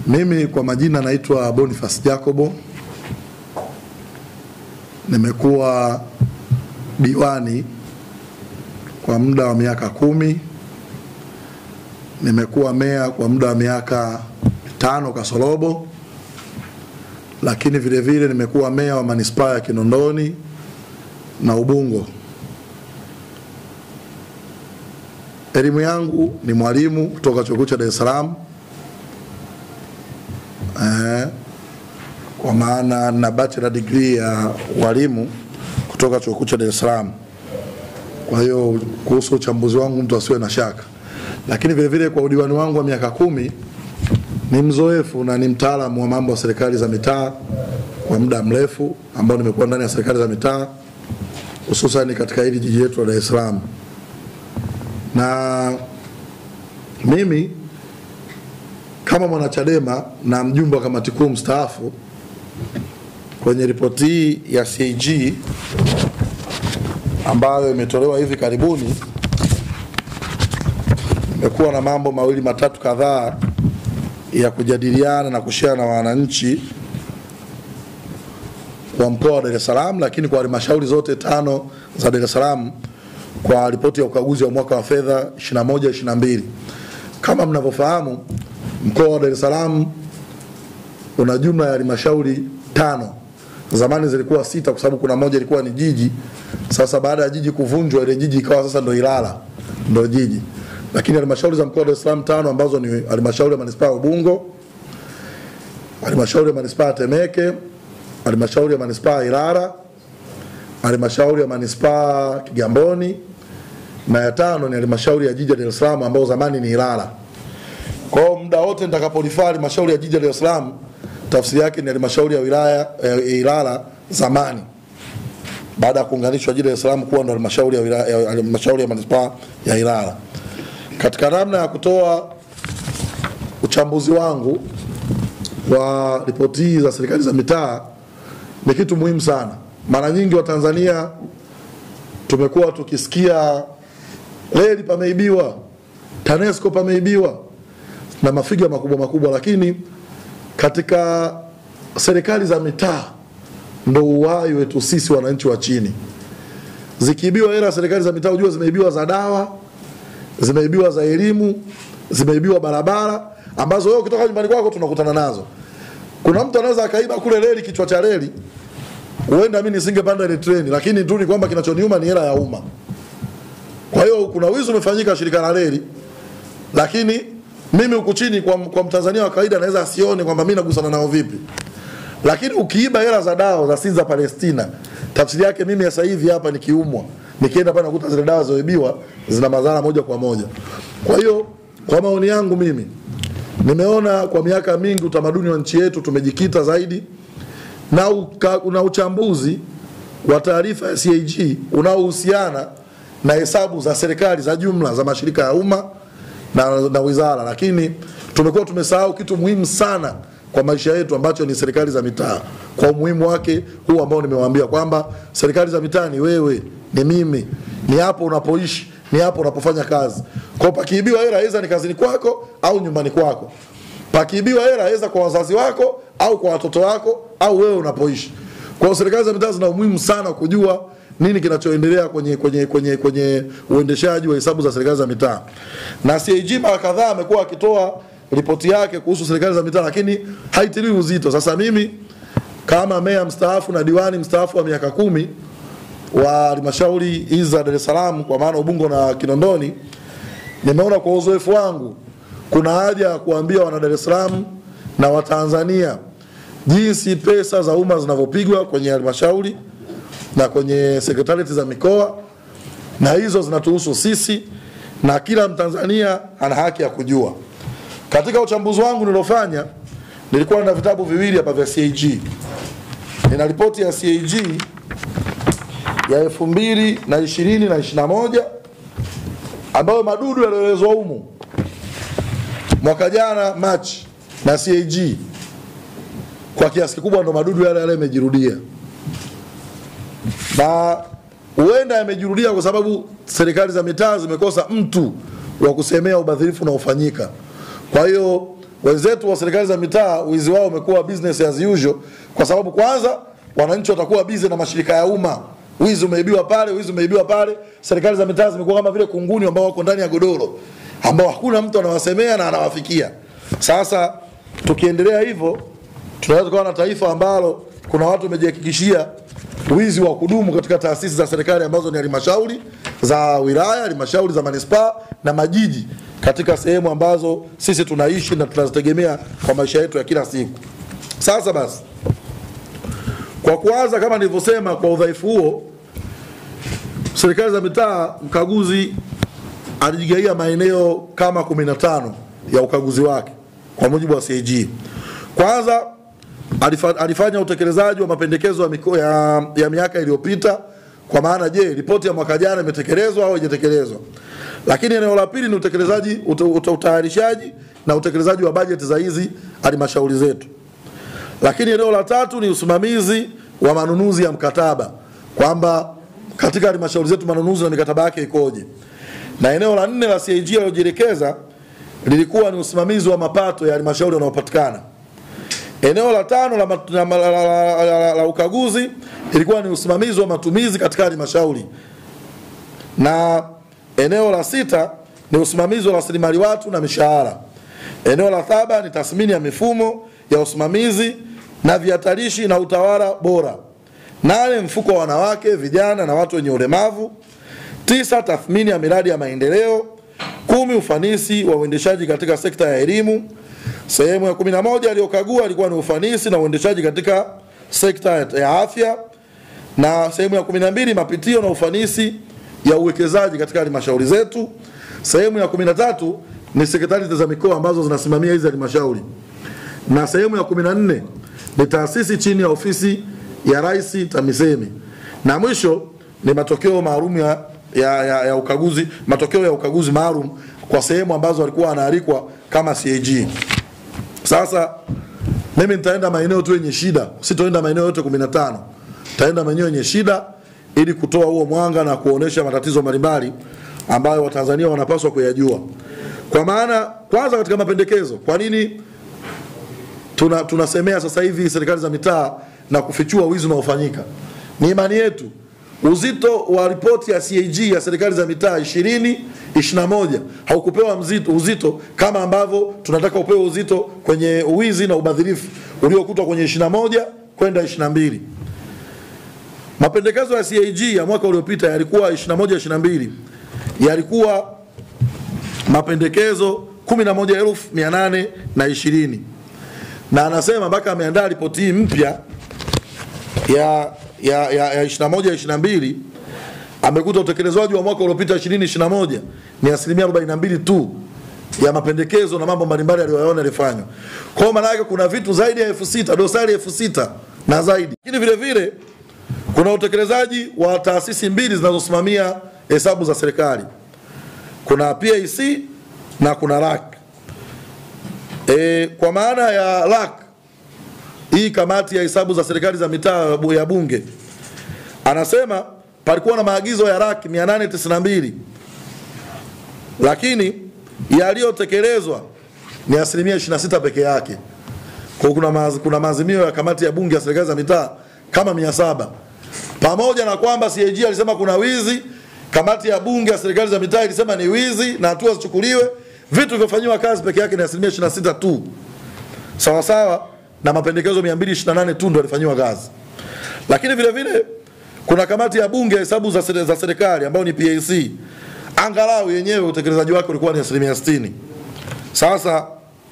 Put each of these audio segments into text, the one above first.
Mimi kwa majina naitwa Boniface Jacobo. Nimekuwa diwani kwa muda wa miaka 10. Nimekuwa meya kwa muda wa miaka 5 kasorobo. Lakini vile vile nimekuwa meya wa manispaa ya Kinondoni na Ubungo. Elimu yangu ni mwalimu kutoka Chuo Kikuu cha Dar es Salaam. Kwa maana na bachelor degree ya walimu kutoka Chuo Kikuu cha Dar es Salaam. Kwa hiyo kuhusu uchambuzi wangu mtu asiwe na shaka. Lakini vile vile kwa udiwani wangu wa miaka 10 ni mzoefu na ni mtaalamu wa mambo ya serikali za mitaa kwa muda mrefu ambao nimekuwa ndani ya serikali za mitaa hususan katika hili jiji letu la Dar es Salaam. Na mimi kama mwanachadema na mjumbe wa kamati kuu mstaafu, kwenye ripoti hii ya CAG ambayo imetolewa hivi karibuni, nimekuwa na mambo mawili matatu kadhaa ya kujadiliana na kushare na wananchi wa mkoa wa Dar es Salaam, lakini kwa halmashauri zote 5 za Dar es Salaam kwa ripoti ya ukaguzi wa mwaka wa fedha 21-22. Kama mnavyofahamu, mkoa wa Dar es Salaam una jumla ya halmashauri 5. Zamani zilikuwa 6 kwa sababu kuna moja ilikuwa ni jiji. Sasa baada ya jiji kuvunjwa, ile jiji ikawa sasa ndio Ilala, ndio jiji. Lakini halmashauri za mkoa wa Dar es Salaam 5 ambazo ni halmashauri ya manispaa ya Ubungo, halmashauri ya manispaa ya Temeke, halmashauri ya manispaa ya Ilala, halmashauri ya manispaa Kigamboni, na ya 5 ni halmashauri ya jiji la Dar es Salaam ambao zamani ni Ilala. Kwa hiyo muda wote nitakapolifaa halmashauri ya jiji la Dar es Salaam, tafsiri yake ni halmashauri ya wilaya Ilala zamani, baada ya kuunganishwa jiji la Dar es Salaam kuwa ndo halmashauri ya wilaya, halmashauri ya manispaa ya Ilala. Katika namna ya kutoa uchambuzi wangu wa ripoti hii za serikali za mitaa, ni kitu muhimu sana. Mara nyingi wa Tanzania tumekuwa tukisikia reli pameibiwa, TANESCO pameibiwa na mafiga makubwa makubwa, lakini katika serikali za mitaa ndo uhai wetu sisi wananchi wa chini. Zikiibiwa hela serikali za mitaa, ujue zimeibiwa za dawa, zimeibiwa za elimu, zimeibiwa barabara ambazo wewe ukitoka nyumbani kwako tunakutana nazo. Kuna mtu anaweza akaiba kule reli, kichwa cha reli, huenda mimi nisingepanda ile treni, lakini tu ni kwamba kinachoniuma ni hela ya umma. Kwa hiyo kuna wizi umefanyika shirika la reli, lakini mimi huku chini kwa Mtanzania wa kawaida anaweza asione kwamba mimi nagusana nao vipi. Lakini ukiiba hela za dawa za Sinza Palestina, tafsiri yake mimi sasa hivi hapa nikiumwa, nikienda pale nakuta zile dawa zoibiwa zina madhara moja kwa moja. Kwa hiyo kwa maoni yangu mimi nimeona kwa miaka mingi utamaduni wa nchi yetu tumejikita zaidi na uchambuzi wa taarifa ya CAG unaohusiana na hesabu za serikali za jumla za mashirika ya umma na wizara, lakini tumekuwa tumesahau kitu muhimu sana kwa maisha yetu ambacho ni serikali za mitaa. Kwa umuhimu wake huu ambao nimewaambia kwamba serikali za mitaa ni wewe, ni mimi, ni hapo unapoishi, ni hapo unapofanya kazi. Kwa pakiibiwa hela aidha ni kazini kwako au nyumbani kwako. Pakiibiwa hela aidha kwa wazazi wako au kwa watoto wako au wewe unapoishi. Kwa serikali za mitaa zina umuhimu sana kujua nini kinachoendelea kwenye uendeshaji wa hesabu za serikali za mitaa. Na CAG mara kadhaa amekuwa akitoa ripoti yake kuhusu serikali za mitaa, lakini haitiliwi uzito. Sasa mimi kama meya mstaafu na diwani mstaafu wa miaka 10 wa halmashauri hizi za Dar es Salaam kwa maana Ubungo na Kinondoni, nimeona kwa uzoefu wangu kuna haja ya kuambia wana Dar es Salaam na Watanzania jinsi pesa za umma zinavyopigwa kwenye halmashauri na kwenye sekretarieti za mikoa, na hizo zinatuhusu sisi na kila Mtanzania ana haki ya kujua. Katika uchambuzi wangu nilofanya, nilikuwa na vitabu viwili hapa vya CAG. Nina ripoti ya CAG ya 2020 na 21 ambayo madudu yaliyoelezwa humu mwaka jana Machi na CAG kwa kiasi kikubwa ndo madudu yale yamejirudia. Na huenda yamejirudia kwa sababu serikali za mitaa zimekosa mtu wa kusemea ubadhirifu unaofanyika. Kwa hiyo wenzetu wa serikali za mitaa wizi wao umekuwa business as usual, kwa sababu kwanza wananchi watakuwa busy na mashirika ya umma. Wizi umeibiwa pale, wizi umeibiwa pale. Serikali za mitaa zimekuwa kama vile kunguni ambao wako ndani ya godoro, ambao hakuna mtu anawasemea na anawafikia. Sasa tukiendelea hivyo, tunaweza kuwa na taifa ambalo kuna watu wamejihakikishia wizi wa kudumu katika taasisi za serikali ambazo ni halmashauri za wilaya, halmashauri za manispaa na majiji, katika sehemu ambazo sisi tunaishi na tunazitegemea kwa maisha yetu ya kila siku. Sasa basi, kwa kuanza, kama nilivyosema, kwa udhaifu huo, serikali za mitaa, mkaguzi alijigaia maeneo kama 15 ya ukaguzi wake kwa mujibu wa CAG. Kwanza alifanya utekelezaji wa mapendekezo ya miaka iliyopita, kwa maana je, ripoti ya mwaka jana imetekelezwa au haijatekelezwa. Lakini eneo la pili ni utekelezaji, utayarishaji na utekelezaji wa bajeti za hizi halmashauri zetu. Lakini eneo la tatu ni usimamizi wa manunuzi ya mkataba, kwamba katika halmashauri zetu manunuzi na mikataba yake ikoje. Na eneo la nne la CAG aliyojielekeza lilikuwa ni usimamizi wa mapato ya halmashauri yanayopatikana. Eneo la tano la ukaguzi ilikuwa ni usimamizi wa matumizi katika halmashauri. Na eneo la sita ni usimamizi wa rasilimali watu na mishahara. Eneo la saba ni tathmini ya mifumo ya usimamizi na vihatarishi na utawala bora. 8 mfuko wa wanawake, vijana na watu wenye ulemavu. 9 tathmini ya miradi ya maendeleo. 10 ufanisi wa uendeshaji katika sekta ya elimu. Sehemu ya 11 aliyokagua ilikuwa ni ufanisi na uendeshaji katika sekta ya afya. Na sehemu ya 12 mapitio na ufanisi ya uwekezaji katika halmashauri zetu. Sehemu ya 13 ni sekretarieti za mikoa ambazo zinasimamia hizi halmashauri. Na sehemu ya 14 ni taasisi chini ya ofisi ya Rais TAMISEMI. Na mwisho ni matokeo maalum ya ukaguzi, matokeo ya ukaguzi maalum kwa sehemu ambazo walikuwa wanaalikwa kama CAG. Sasa mimi nitaenda maeneo tu yenye shida, sitoenda maeneo yote 15. Nitaenda maeneo yenye shida ili kutoa huo mwanga na kuonesha matatizo mbalimbali ambayo Watanzania wanapaswa kuyajua. Kwa maana kwanza, katika mapendekezo, kwa nini tunasemea sasa hivi serikali za mitaa na kufichua wizi unaofanyika? Ni imani yetu uzito wa ripoti ya CAG ya serikali za mitaa 2021 haukupewa uzito kama ambavyo tunataka upewe uzito kwenye uwizi na ubadhirifu uliokutwa kwenye 21 kwenda 22. Mapendekezo ya CAG ya mwaka uliopita yalikuwa 21-22, yalikuwa mapendekezo 11,820, na anasema mpaka ameandaa ripoti hii mpya ya 21-22 amekuta utekelezwaji wa mwaka uliopita 2021 ni 42% tu ya mapendekezo na mambo mbalimbali aliyoyaona yalifanywa. Kwa maana yake kuna vitu zaidi ya 6,000, dosari 6,000 na zaidi. Lakini vile vile kuna utekelezaji wa taasisi mbili zinazosimamia hesabu za serikali. Kuna PAC na kuna RAC. Kwa maana ya RAC, hii kamati ya hesabu za serikali za mitaa ya bunge, anasema palikuwa na maagizo ya RAC 892, lakini yaliyotekelezwa ni 26% peke yake. Kwa kuna maazimio ya kamati ya bunge ya serikali za mitaa kama 700. Pamoja na kwamba CAG alisema kuna wizi, kamati ya bunge ya serikali za mitaa ilisema ni wizi na hatua zichukuliwe, vitu vilivyofanywa kazi peke yake ni 26% tu. Sawa sawa na mapendekezo 228 tu ndio yalifanywa kazi. Lakini vile vile kuna kamati ya bunge ya hesabu za serikali ambayo ni PAC. Angalau yenyewe utekelezaji wake ulikuwa ni 60%. Sasa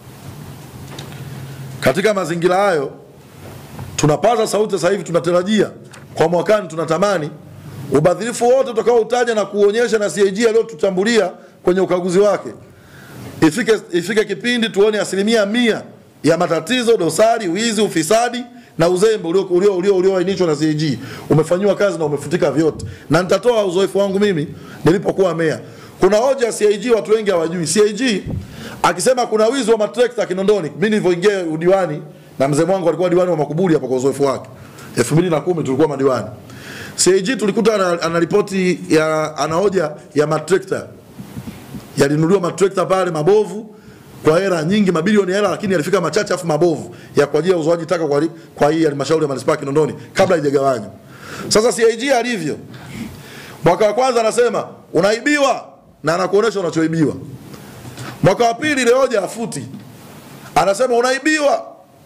katika mazingira hayo tunapaza sauti sasa hivi, tunatarajia kwa mwakani, tunatamani ubadhirifu wote utakao utaja na kuonyesha na CAG aliyotutambulia kwenye ukaguzi wake, ifike kipindi tuone 100% ya matatizo, dosari, wizi, ufisadi na uzembe ulioainishwa na CAG umefanywa kazi na umefutika vyote. Na nitatoa uzoefu wangu mimi nilipokuwa meya. Kuna hoja ya CAG watu wengi hawajui. CAG akisema kuna wizi wa matrekta Kinondoni, mimi nilipoingia udiwani na mzee wangu alikuwa diwani wa Makuburi hapo, kwa uzoefu wake 2010 tulikuwa madiwani. CAG tulikuta ana ripoti ana hoja ya matrekta. Yalinunuliwa matrekta pale mabovu kwa hela nyingi, mabilioni ya hela, lakini yalifika machache afu mabovu ya kwa ajili ya uzoaji taka kwa hii halmashauri ya manispaa Kinondoni kabla haijagawanywa. Sasa CAG alivyo, mwaka wa kwanza anasema unaibiwa na anakuonesha unachoibiwa. Mwaka wa pili ile hoja afuti, anasema unaibiwa.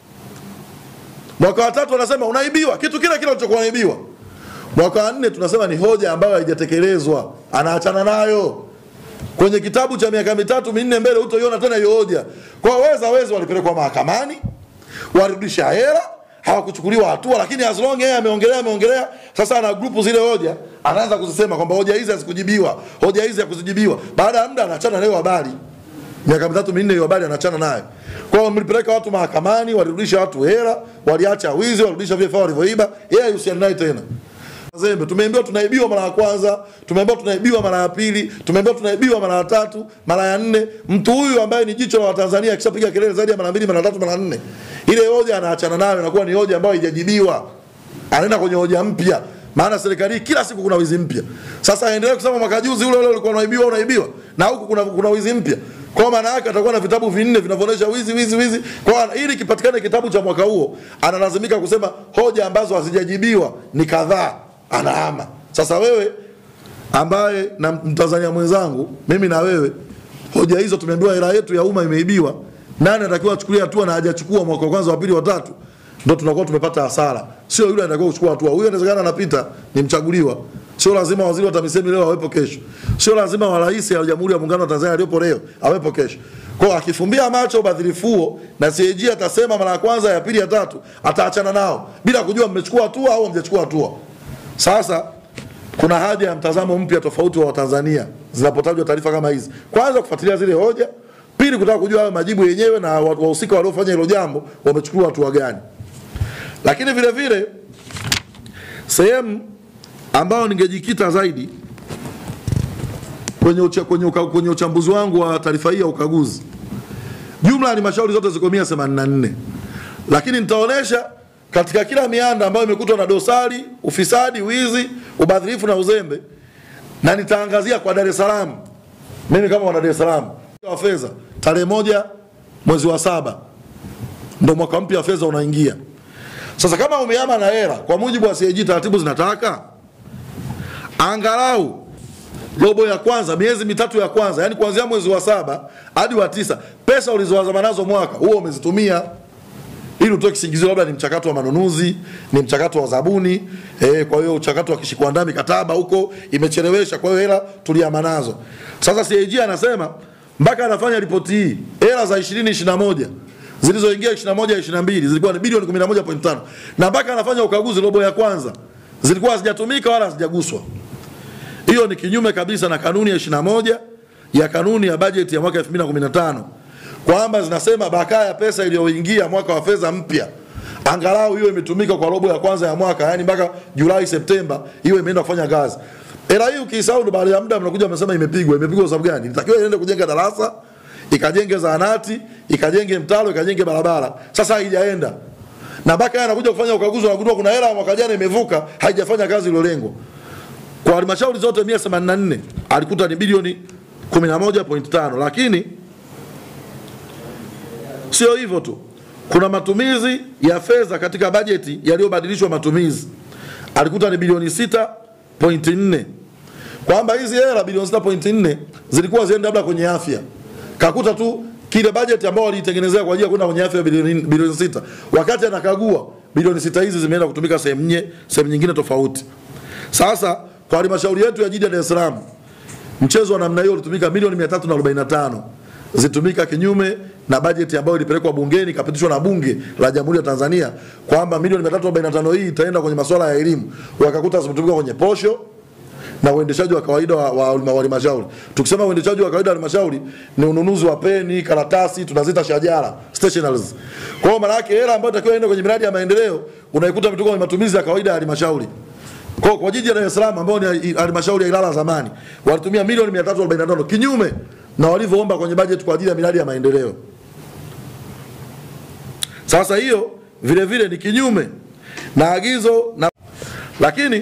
Mwaka wa tatu anasema unaibiwa kitu kile kile ulichokuwa unaibiwa. Mwaka wa nne tunasema ni hoja ambayo haijatekelezwa, anaachana nayo. Kwenye kitabu cha miaka mitatu minne mbele utoiona tena hiyo hoja. Kwa wezi walipelekwa mahakamani, warudisha hela, hawakuchukuliwa hatua, lakini as long yeye ameongelea, sasa ana grupu zile hoja, anaanza kuzisema kwamba hoja hizi hazikujibiwa, hoja hizi hakuzijibiwa. Baada ya muda anaachana nayo habari. Miaka mitatu minne hiyo habari anaachana nayo. Kwa hiyo mlipeleka watu mahakamani, walirudisha watu hela, waliacha wizi, walirudisha vifaa walivyoiba, yeye yusiana naye tena. Zembe, tumeambiwa tunaibiwa mara ya kwanza, tumeambiwa tunaibiwa mara ya pili, tumeambiwa tunaibiwa mara ya tatu, mara ya nne. Mtu huyu ambaye ni jicho la Watanzania akishapiga kelele zaidi ya mara mbili, mara tatu, mara nne, ile hoja anaachana nayo, inakuwa ni hoja ambayo haijajibiwa. Anaenda kwenye hoja mpya. Maana serikali kila siku kuna wizi mpya. Sasa aendelee kusema mwaka juzi ule ulikuwa unaibiwa na huku kuna wizi mpya. Kwa maana yake atakuwa na vitabu vinne vinavyoonyesha wizi. Kwa ili kipatikane kitabu cha mwaka huo, analazimika kusema hoja ambazo hazijajibiwa ni kadhaa. Anahama. Sasa wewe ambaye na Mtanzania mwenzangu, mimi na wewe, hoja hizo tumeambiwa hela yetu ya umma imeibiwa, nani anatakiwa achukulie hatua na hajachukua mwaka wa kwanza, wa pili, wa tatu, ndio tunakuwa tumepata hasara. Sio yule anatakiwa kuchukua hatua. Huyo inawezekana anapita, ni mchaguliwa. Sio lazima waziri wa TAMISEMI leo awepo kesho. Sio lazima wa rais wa Jamhuri ya Muungano wa Tanzania aliyopo leo awepo kesho. Kwa akifumbia macho ubadhirifu huo, na CAG atasema mara ya kwanza, ya pili, ya tatu, ataachana nao bila kujua mmechukua hatua au hamjachukua hatua. Sasa kuna haja ya mtazamo mpya tofauti wa Watanzania zinapotajwa taarifa kama hizi. Kwanza kufuatilia zile hoja, pili kutaka kujua hayo majibu yenyewe na wahusika waliofanya hilo jambo wamechukua hatua gani. Lakini vile vile sehemu ambao ningejikita zaidi kwenye uchambuzi wangu wa taarifa hii ya ukaguzi, jumla ya halmashauri zote ziko 184, lakini nitaonesha katika kila mianda ambayo imekutwa na dosari, ufisadi, wizi, ubadhirifu na uzembe, na nitaangazia kwa Dar es Salaam. Mimi kama wana Dar es Salaam, wa fedha tarehe 1 mwezi wa 7 ndio mwaka mpya wa fedha unaingia. Sasa kama umehama na hela, kwa mujibu wa CAG taratibu zinataka angalau robo ya kwanza, miezi mitatu ya kwanza, yani kuanzia mwezi wa 7 hadi wa 9, pesa ulizowazama nazo mwaka huo umezitumia. Ili utoe kisingizio labda ni mchakato wa manunuzi, ni mchakato wa zabuni, kwa hiyo mchakato wa kishikuandaa mikataba huko imechelewesha, kwa hiyo hela tuliama nazo. Sasa CAG anasema mpaka anafanya ripoti hii, hela za 2021 zilizoingia 21-22 zilikuwa ni bilioni 11.5, na mpaka anafanya ukaguzi robo ya kwanza zilikuwa hazijatumika wala hazijaguswa. Hiyo ni kinyume kabisa na kanuni ya 21 ya kanuni ya bajeti ya mwaka 2015, kwamba zinasema bakaya pesa iliyoingia mwaka wa fedha mpya angalau hiyo imetumika kwa robo ya kwanza ya mwaka, yani mpaka Julai Septemba hiyo imeenda kufanya kazi. Hela hii ukisahau baada ya muda mnakuja mnasema imepigwa kwa sababu gani? Inatakiwa iende kujenga darasa, ikajenge zahanati, ikajenge mtalo, ikajenge barabara. Sasa haijaenda. Na baka anakuja kufanya ukaguzi, anagundua kuna hela mwaka jana imevuka, haijafanya kazi ile lengo. Kwa halmashauri zote 184 alikuta ni bilioni 11.5, lakini sio hivyo tu. Kuna matumizi ya fedha katika bajeti yaliyobadilishwa matumizi. Alikuta ni bilioni 6.4. Kwamba hizi hela bilioni 6.4 zilikuwa ziende labda kwenye afya. Kakuta tu kile bajeti ambao walitengenezea kwa ajili ya kwenda kwenye afya bilioni 6. Wakati anakagua bilioni 6 hizi zimeenda kutumika sehemu nyingine tofauti. Sasa kwa halmashauri yetu ya jiji la Dar es Salaam, mchezo wa namna hiyo ulitumika milioni 345. Zitumika kinyume na bajeti ambayo ilipelekwa bungeni ikapitishwa na bunge la Jamhuri ya Tanzania, kwamba milioni 345 hii itaenda kwenye masuala ya elimu. Wakakuta zimetumika kwenye posho na uendeshaji wa kawaida wa halmashauri. Tukisema uendeshaji wa kawaida wa halmashauri ni ununuzi wa peni, karatasi, tunazita shajara, stationaries. Kwa hiyo maana yake hela ambayo itakiwa iende kwenye miradi ya maendeleo unaikuta vituko kwenye matumizi ya kawaida ya halmashauri. Kwa jiji la Dar es Salaam ambao ni halmashauri ya Ilala zamani, walitumia milioni 345 kinyume na walivyoomba kwenye bajeti kwa ajili ya miradi ya maendeleo. Sasa hiyo vile vile ni kinyume na agizo na, lakini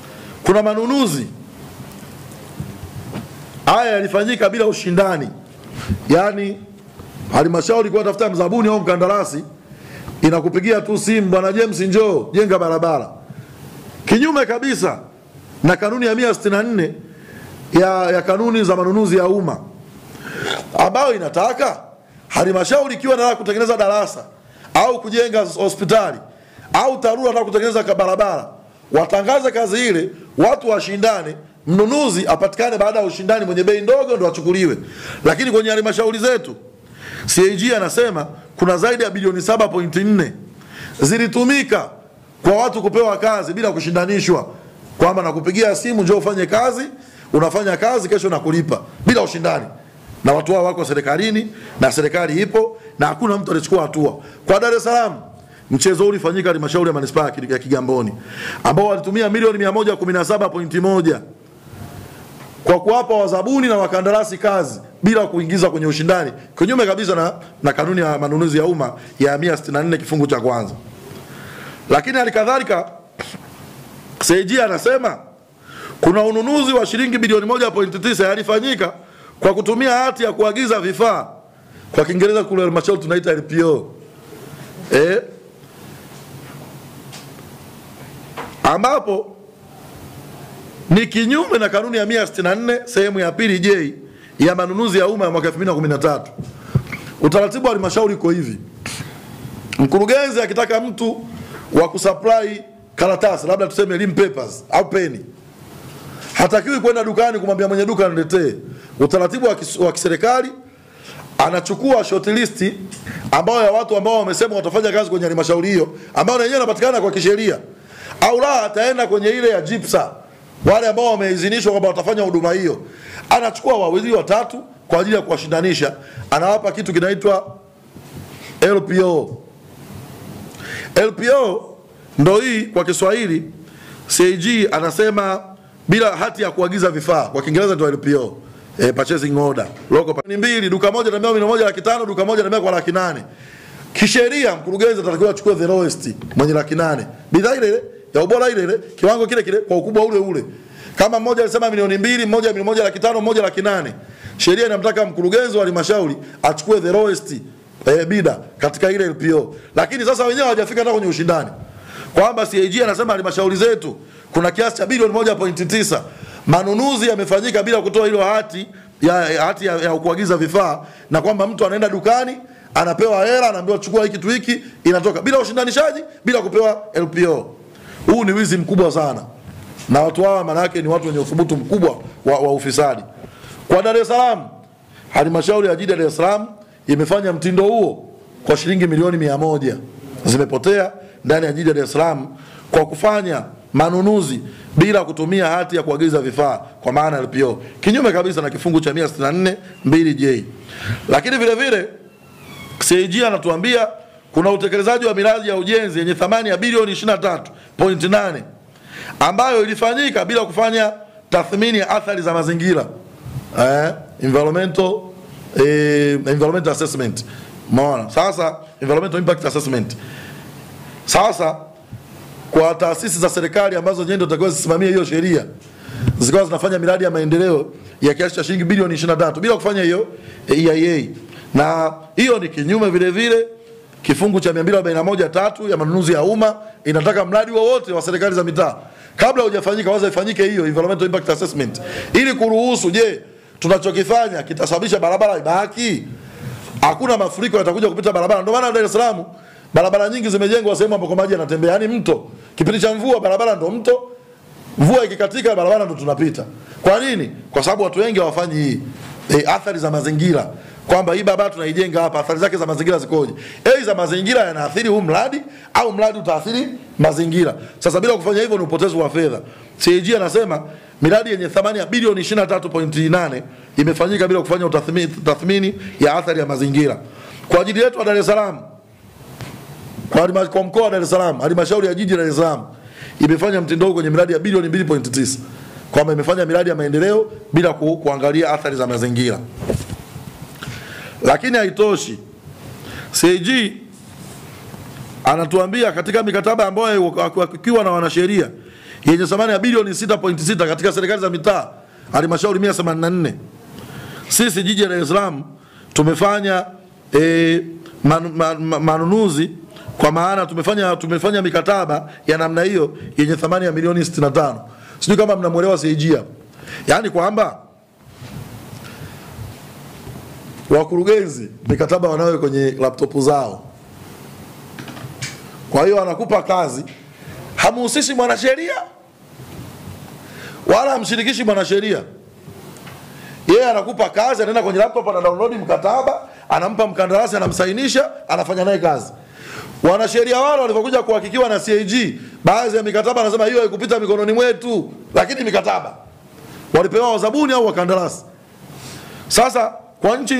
kuna manunuzi haya yalifanyika bila ushindani yani halmashauri kwa tafuta mzabuni au mkandarasi inakupigia tu simu, bwana James njoo jenga barabara. Kinyume kabisa na kanuni ya 164 ya kanuni za manunuzi ya umma ambayo inataka halmashauri ikiwa inataka kutengeneza darasa au kujenga hospitali au TARURA inataka kutengeneza barabara, watangaze kazi ile, watu washindane, mnunuzi apatikane baada ya ushindani, mwenye bei ndogo ndo achukuliwe. Lakini kwenye halmashauri zetu CAG anasema kuna zaidi ya bilioni 7.4 zilitumika kwa watu kupewa kazi bila kushindanishwa, kwamba nakupigia simu njoo ufanye kazi, unafanya kazi, kesho nakulipa bila ushindani. Na watu hao wako serikalini na serikali ipo na hakuna mtu alichukua hatua. Kwa Dar es Salaam mchezo ulifanyika halmashauri ya manispaa ya Kigamboni ambao walitumia milioni 117.1 kwa kuwapa wazabuni na wakandarasi kazi bila kuingiza kwenye ushindani, kinyume kabisa na kanuni ya manunuzi ya umma ya 164 kifungu cha kwanza. Lakini halikadhalika CAG anasema kuna ununuzi wa shilingi bilioni 1.9 yalifanyika kwa kutumia hati ya kuagiza vifaa, kwa Kiingereza kule halmashauri tunaita LPO, ambapo ni kinyume na kanuni ya 164 sehemu ya pili J ya manunuzi ya umma ya mwaka 2013. Utaratibu wa halmashauri uko hivi: mkurugenzi akitaka mtu wa kusupply karatasi, labda tuseme lim papers au peni, hatakiwi kwenda dukani kumwambia mwenye duka niletee. Utaratibu wa kiserikali, anachukua short list ambao ya watu ambao wamesema watafanya kazi kwenye halmashauri hiyo, ambao wenyewe wanapatikana kwa kisheria, au la ataenda kwenye ile ya JIPSA, wale ambao wameidhinishwa kwamba watafanya huduma hiyo. Anachukua wawili watatu kwa ajili ya kuwashindanisha, anawapa kitu kinaitwa LPO. LPO ndo hii kwa Kiswahili CAG anasema bila hati ya kuagiza vifaa, kwa Kiingereza ndio LPO, purchasing order. Local ni mbili, duka moja na milioni 1,500,000, duka moja na kwa 800,000. Kisheria mkurugenzi atatakiwa achukue the lowest, mwenye 800,000. Bidhaa ile ya ubora ile kiwango kile kile kwa ukubwa ule ule. Kama mmoja alisema milioni 2, mmoja milioni 1,500,000, mmoja 800,000. Sheria inamtaka mkurugenzi wa halmashauri achukue the lowest bidhaa katika ile LPO. Lakini sasa wenyewe hawajafika hata kwenye ushindani. Kwamba CAG anasema halmashauri zetu kuna kiasi cha bilioni 1.9 manunuzi yamefanyika bila kutoa hilo hati ya kuagiza vifaa, na kwamba mtu anaenda dukani anapewa hela, anaambiwa chukua hiki kitu hiki, inatoka bila ushindanishaji, bila kupewa LPO. Huu ni wizi mkubwa sana, na watu hawa maana yake ni watu wenye uthubutu mkubwa wa ufisadi. Kwa Dar es Salaam, halmashauri ya jiji la Dar es Salaam imefanya mtindo huo kwa shilingi milioni 100 zimepotea ndani ya jiji la Dar es Salaam kwa kufanya manunuzi bila kutumia hati ya kuagiza vifaa, kwa maana LPO, kinyume kabisa na kifungu cha 164 2J. Lakini vile vile CAG anatuambia kuna utekelezaji wa miradi ya ujenzi yenye thamani ya bilioni 23.8 ambayo ilifanyika bila kufanya tathmini ya athari za mazingira, environmental assessment. Maana sasa environmental impact assessment. Sasa kwa taasisi za serikali ambazo ndio zitakuwa zisimamie hiyo sheria, zikawa zinafanya miradi ya maendeleo ya kiasi cha shilingi bilioni 23 bila kufanya hiyo EIA, na hiyo ni kinyume vile vile kifungu cha 241(3) ya manunuzi ya umma. Inataka mradi wowote wa serikali za mitaa kabla hujafanyika waza ifanyike hiyo environmental impact assessment, ili kuruhusu, je, tunachokifanya kitasababisha barabara ibaki, hakuna mafuriko yatakuja kupita barabara. Ndio maana Dar es Salaam barabara nyingi zimejengwa sehemu ambapo maji yanatembea, yani mto. Kipindi cha mvua barabara ndo mto, mvua ikikatika barabara ndo tunapita. Kwa nini? Kwa sababu watu wengi hawafanyi hii athari za mazingira, kwamba hii barabara tunaijenga hapa, athari zake za mazingira zikoje? Za mazingira yanaathiri huu mradi au mradi utaathiri mazingira. Sasa bila kufanya hivyo ni upotevu wa fedha. CAG anasema miradi yenye thamani ya bilioni 23.8 imefanyika bila kufanya tathmini ya athari ya mazingira. Kwa ajili yetu wa Dar es Salaam, kwa mkoa wa Dar es Salaam, halmashauri ya jiji la Dar es Salaam imefanya mtindo huu kwenye miradi ya bilioni 2.9, kwamba imefanya miradi ya maendeleo bila kuangalia athari za mazingira. Lakini haitoshi, CAG anatuambia katika mikataba ambayo wakiwa na wanasheria yenye thamani ya bilioni 6.6 katika serikali za mitaa halmashauri 184, sisi jiji la Dar es Salaam tumefanya manunuzi, kwa maana tumefanya mikataba ya namna hiyo yenye thamani ya milioni 65. Sijui kama mnamuelewa CAG hapo. Yaani kwamba wakurugenzi mikataba wanayo kwenye laptop zao. Kwa hiyo anakupa kazi, hamuhusishi mwanasheria wala hamshirikishi mwanasheria. Yeye anakupa kazi, anaenda kwenye laptop, ana download mkataba, anampa mkandarasi, anamsainisha, anafanya naye kazi. Wanasheria wale walipokuja kuhakikiwa na CAG, baadhi ya mikataba anasema hiyo haikupita mikononi mwetu, lakini mikataba walipewa wazabuni au wakandarasi. Sasa kwa nchi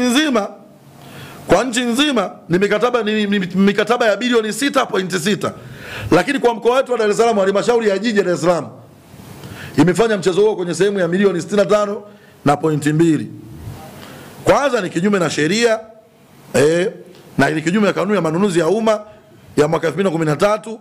nzima ni mikataba ya bilioni 6.6, lakini kwa mkoa wetu wa Dar es Salaam, halmashauri ya jiji ya Dar es Salaam imefanya mchezo huo kwenye sehemu ya milioni 65.2. Kwanza ni kinyume na sheria na ni kinyume na kanuni ya manunuzi ya umma ya mwaka 2013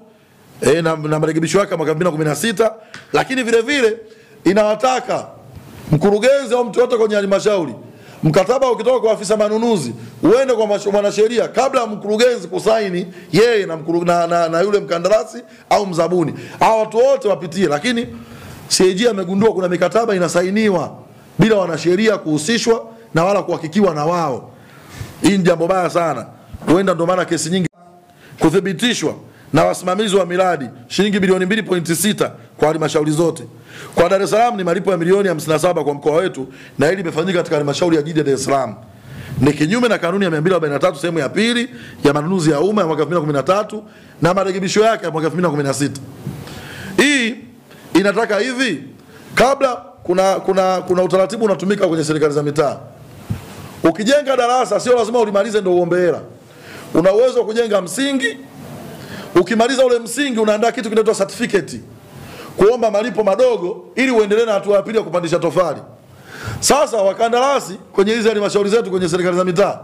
na marekebisho yake mwaka 2016, lakini vile vile inawataka mkurugenzi au mtu yote kwenye halmashauri, mkataba ukitoka kwa afisa manunuzi uende kwa mwanasheria kabla ya mkurugenzi kusaini yeye na yule mkandarasi au mzabuni. Hao watu wote wapitie, lakini CAG amegundua kuna mikataba inasainiwa bila wanasheria kuhusishwa na wala kuhakikiwa na wao. Hii ni jambo baya sana. Huenda ndio maana kesi nyingi kuthibitishwa na wasimamizi wa miradi shilingi bilioni 2.6 kwa halmashauri zote. Kwa Dar es Salaam ni malipo ya milioni 57 kwa mkoa wetu, na hili limefanyika katika halmashauri ya jiji ya Dar es Salaam. Ni kinyume na kanuni ya 243 sehemu ya pili ya manunuzi ya umma ya mwaka 2013 na marekebisho yake ya mwaka 2016. Hii inataka hivi, kabla kuna utaratibu unatumika kwenye serikali za mitaa. Ukijenga darasa sio lazima ulimalize ndio uombe hela. Una uwezo wa kujenga msingi, ukimaliza ule msingi unaandaa kitu kinaitwa certificate, kuomba malipo madogo ili uendelee na hatua ya pili ya kupandisha tofali. Sasa wakandarasi kwenye hizi halmashauri zetu kwenye serikali za mitaa,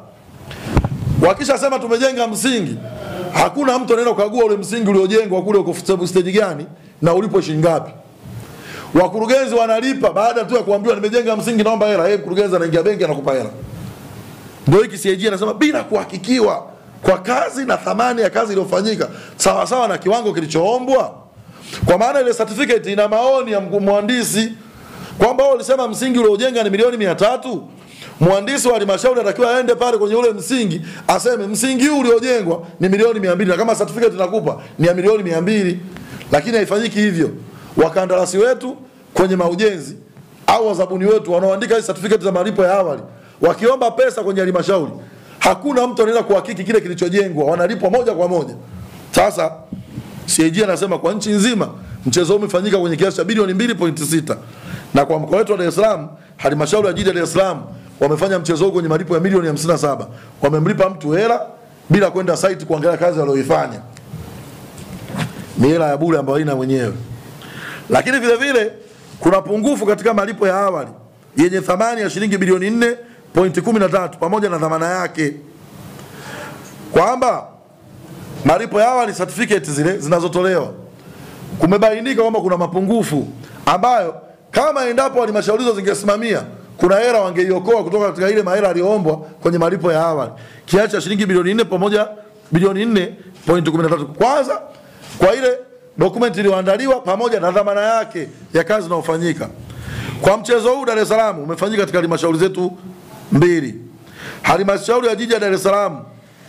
wakisha sema tumejenga msingi, hakuna mtu anaenda kukagua ule msingi uliojengwa kule uko stage gani na ulipo shilingi ngapi. Wakurugenzi wanalipa baada tu ya kuambiwa nimejenga msingi naomba hela. Mkurugenzi anaingia benki anakupa hela. Ndio hiki CAG anasema bila kuhakikiwa kwa kazi na thamani ya kazi iliyofanyika sawa sawa na kiwango kilichoombwa. Kwa maana ile certificate ina maoni ya mhandisi kwamba wao walisema msingi uliojenga ni milioni 300. Mhandisi wa halmashauri anatakiwa aende pale kwenye ule msingi aseme msingi huu uliojengwa ni milioni 200, na kama certificate inakupa ni ya milioni 200. Lakini haifanyiki hivyo. Wakandarasi wetu kwenye maujenzi au wazabuni wetu wanaoandika hizo certificate za malipo ya awali, wakiomba pesa kwenye halmashauri, hakuna mtu anaenda kuhakiki kile kilichojengwa, wanalipwa moja kwa moja. Sasa CAG anasema kwa nchi nzima mchezo huu umefanyika kwenye kiasi cha bilioni 2.6, na kwa mkoa wetu wa Dar es Salaam, halmashauri ya jiji ya Dar es Salaam wamefanya mchezo huu kwenye malipo ya milioni 57. Wamemlipa mtu hela bila kwenda site kuangalia kazi aliyoifanya. Ni hela ya bure ambayo haina mwenyewe. Lakini vile vile kuna pungufu katika malipo ya awali yenye thamani ya shilingi bilioni 4.13 pamoja na dhamana yake, kwamba malipo ya awali certificate zile zinazotolewa kumebainika kwamba kuna mapungufu ambayo kama endapo halmashauri hizo zingesimamia, kuna hela wangeiokoa kutoka katika ile mahela aliyoombwa kwenye malipo ya awali kiasi cha shilingi bilioni 4 pamoja bilioni 4.13. Kwanza kwa ile document iliyoandaliwa pamoja na dhamana yake ya kazi inayofanyika. Kwa mchezo huu Dar es Salaam umefanyika katika halmashauri zetu mbili. Halmashauri ya jiji ya Dar es Salaam,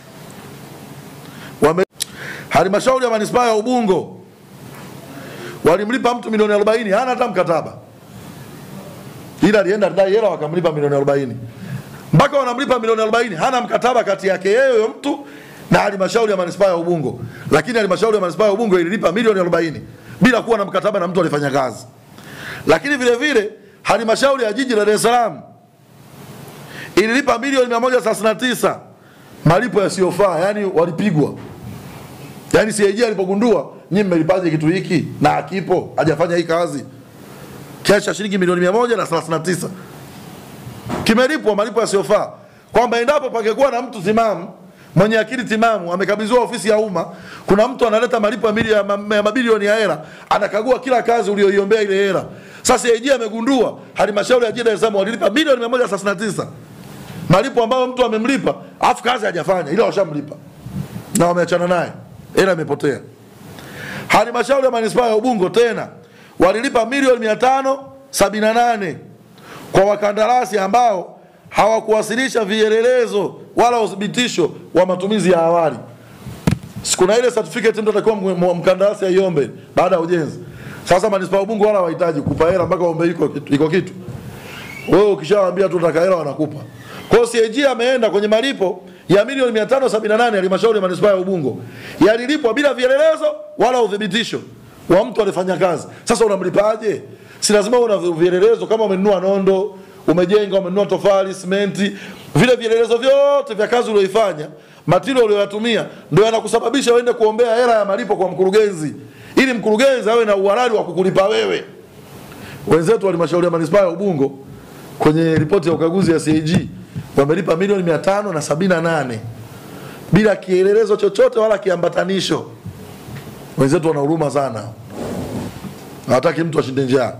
halmashauri ya manispaa ya Ubungo walimlipa mtu milioni 40, hana hata mkataba, ila alienda dai hela wakamlipa milioni 40. Mpaka wanamlipa milioni 40 hana mkataba kati yake yeye mtu na halmashauri ya manispaa ya Ubungo. Lakini halmashauri ya manispaa ya Ubungo ililipa milioni 40 bila kuwa na mkataba na mtu alifanya kazi. Lakini vile vile halmashauri ya jiji la Dar es Salaam ililipa milioni 139 malipo yasiyofaa, yani walipigwa. Yani CAG alipogundua nyinyi mmelipaje kitu hiki na hakipo, hajafanya hii kazi, kiasi cha shilingi milioni 139 kimelipwa malipo yasiyofaa, kwamba endapo pangekuwa na mtu timamu mwenye akili timamu amekabidhiwa ofisi ya umma, kuna mtu analeta malipo ya mabilioni ya hela, anakagua kila kazi uliyoiombea ile hela. Sasa CAG amegundua halmashauri ya jiji Dar es Salaam walilipa milioni 139 malipo ambayo mtu amemlipa afu kazi hajafanya, ila washamlipa na wameachana naye, hela imepotea. Halmashauri ya Manispaa ya Ubungo tena walilipa milioni 578 kwa wakandarasi ambao hawakuwasilisha vielelezo wala uthibitisho wa matumizi ya awali. Sikuna ile certificate ndio atakuwa mkandarasi aiombe baada ya ujenzi. Sasa Manispaa ya Ubungo wala hawahitaji kukupa hela mpaka ombe iko kitu. Wewe ukishawaambia tu unataka hela wanakupa. Kwa hiyo CAG ameenda kwenye malipo ya milioni 578 ya halmashauri ya Manispaa ya Ubungo. Yalilipwa bila vielelezo wala uthibitisho wa mtu alifanya kazi. Sasa unamlipaje? Si lazima una vielelezo kama umenunua nondo, umejenga, umenunua tofali, simenti, vile vielelezo vyote vya kazi uliyoifanya, matilo uliyoyatumia ndio yanakusababisha uende kuombea hela ya malipo kwa mkurugenzi, ili mkurugenzi awe na uhalali wa kukulipa wewe. Wenzetu wa halmashauri ya Manispaa ya Ubungo kwenye ripoti ya ukaguzi ya CAG wamelipa milioni 578 bila kielelezo chochote wala kiambatanisho. Wenzetu wana huruma sana, hawataki mtu ashinde njaa.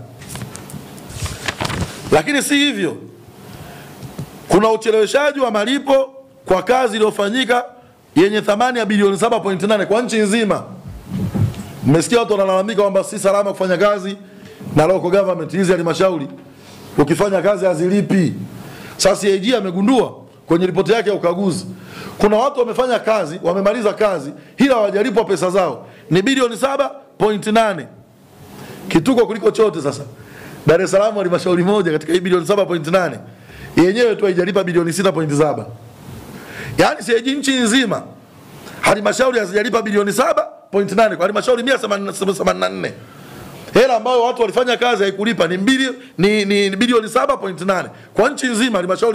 Lakini si hivyo, kuna ucheleweshaji wa malipo kwa kazi iliyofanyika yenye thamani ya bilioni 7.8 kwa nchi nzima. Mmesikia watu wanalalamika kwamba si salama kufanya kazi na local government hizi halmashauri, ukifanya kazi hazilipi. Sasa CAG amegundua kwenye ripoti yake ya ukaguzi kuna watu wamefanya kazi, wamemaliza kazi, ila hawajalipwa pesa zao, ni bilioni 7.8. Kituko kuliko chote sasa, Dar es Salaam halmashauri moja katika hii bilioni 7.8 yenyewe tu haijalipa bilioni 6.7. Yaani CAG nchi nzima halmashauri hazijalipa bilioni 7.8 kwa halmashauri 184. Hela ambayo watu walifanya kazi haikulipa ni bilioni 7.8 kwa nchi nzima halmashauri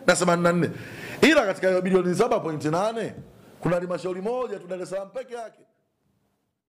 184. Ila katika bilioni 7.8 kuna halmashauri moja tu Dar es Salaam peke yake